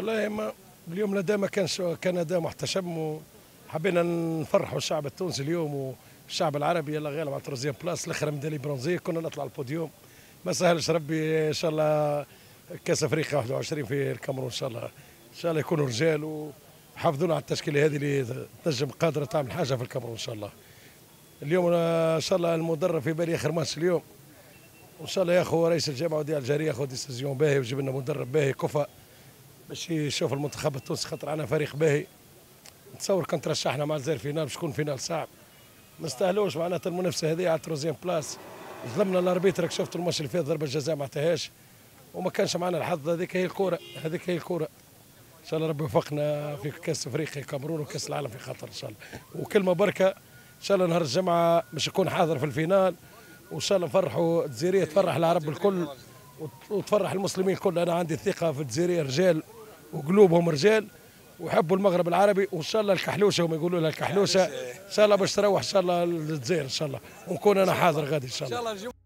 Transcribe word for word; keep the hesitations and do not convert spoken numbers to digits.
والله ما اليوم الاداء ما كانش كان اداء محتشم، وحبينا نفرحوا الشعب التونسي اليوم والشعب العربي. يلا غالب على تروزيام بلاس، الاخر ميداليه برونزيه، كنا نطلع البوديوم. ما سهلش ربي ان شاء الله. كاس افريقيا واحد وعشرين في الكاميرون، ان شاء الله ان شاء الله يكونوا رجال ويحافظونا على التشكيله هذه اللي تنجم قادره تعمل حاجه في الكاميرون ان شاء الله. اليوم ان شاء الله المدرب في بالي اخر ماتش اليوم، وان شاء الله يا اخو رئيس الجامعه ودي الجاريه ياخذ ديسيزيون باهي ويجيب لنا مدرب باهي كفء باش يشوف المنتخب التونسي، خاطر عندنا فريق باهي. نتصور كان ترشحنا مع الجزائر فينال باش تكون فينال صعب، ما نستاهلوش معناتها المنافسه هذه على تروزيام بلاس. ظلمنا الاربيتر، شفتوا الماتش اللي فات ضربه الجزاء ما عطاهاش، وما كانش معنا الحظ. هذيك هي الكوره، هذيك هي الكوره. ان شاء الله ربي يوفقنا في كاس افريقيا الكاميرون وكاس العالم في خطر ان شاء الله. وكلمه بركه ان شاء الله نهار الجمعه باش يكون حاضر في الفينال، وان شاء الله نفرحوا الجزائريه، تفرح العرب الكل وتفرح المسلمين الكل. انا عندي ثقه في الجزائريه، رجال وقلوبهم رجال ويحبوا المغرب العربي، وان شاء الله الكحلوشه هم يقولوا لها الكحلوشه ان شاء الله باش تروح ان شاء الله للجزائر ان شاء الله، ونكون انا حاضر غادي ان شاء الله.